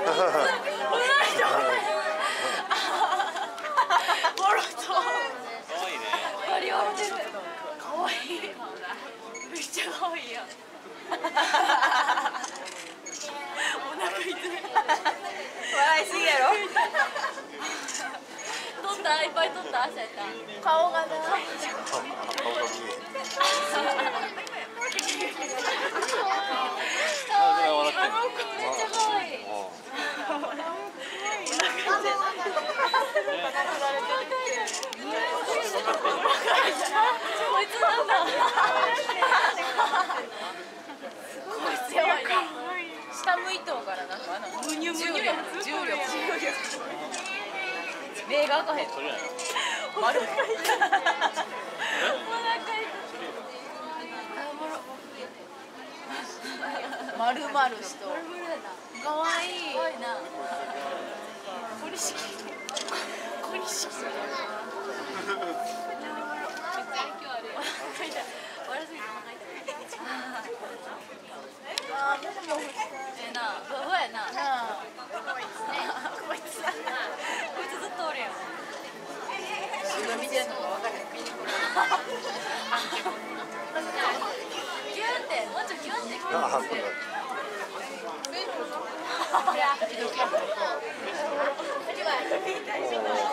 バリ笑ってる。可愛い。めっちゃ可愛いやん。お腹痛い。 笑いすぎやろ。 撮ったいっぱい撮った朝やった。 顔がな。 顔が見え。可愛い。めっちゃ可愛い。こいつなんだ。こいつやばいな。 下向いとうからなんかむにゅむにゅや。 重力。目が開かへん。 お腹痛い。お腹痛い。 丸々しと。可愛い。 可愛いな。小錦。小錦。悪すぎてお腹痛い。なあ、どうやな。こいつずっとおるやん。 見てんのか分かる。 ギュンって、もうちょいギュンって。 いや、